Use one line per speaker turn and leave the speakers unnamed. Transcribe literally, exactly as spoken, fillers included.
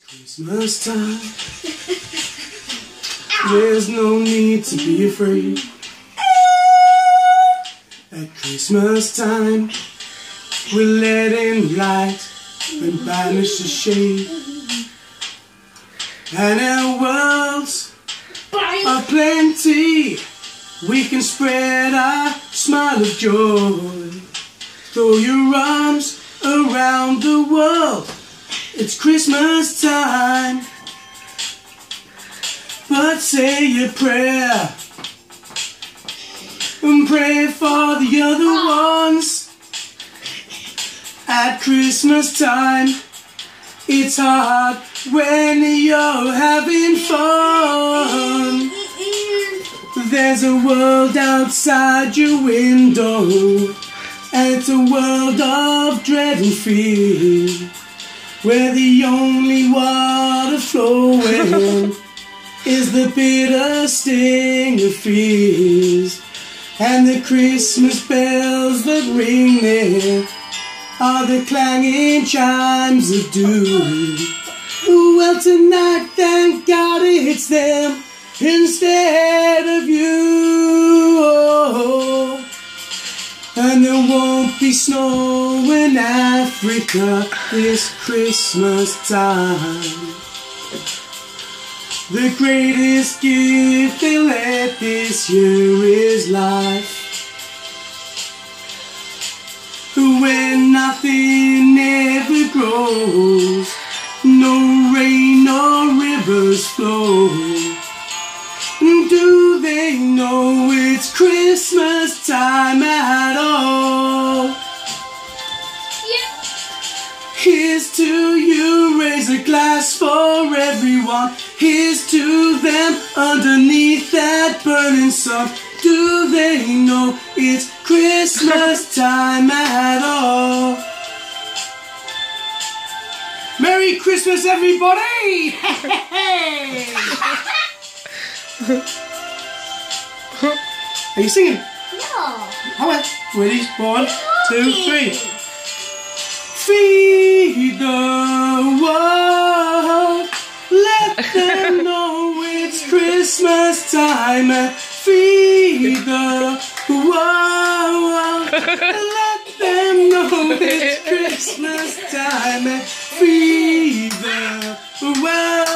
Christmas time, there's no need to be afraid. At Christmas time, we're letting light and banish the shade. And our worlds are plenty, we can spread our smile of joy. Throw your arms around the world, it's Christmas time. But say your prayer and pray for the other ones. At Christmas time, it's hard when you're having fun. There's a world outside your window, and it's a world of dread and fear, where the only water flowing is the bitter sting of fears. And the Christmas bells that ring there are the clanging chimes of doom. Well, tonight, thank God it's them instead of you. Oh, and there won't be snow in Africa this Christmas time. The greatest gift they'll get this year is life. When nothing ever grows, no rain nor rivers flow, do they know it's Christmas time at all? Yeah. Here's to you, raise a glass for everyone. Here's to them underneath that burning sun. Do they know it's Christmas time at all? Merry Christmas, everybody! Hey! Are you singing?
No.
How about ready? One, two, three. Feed the world. Let them know it's Christmas time. Feed the world. Let them know it's Christmas time. Feed the world.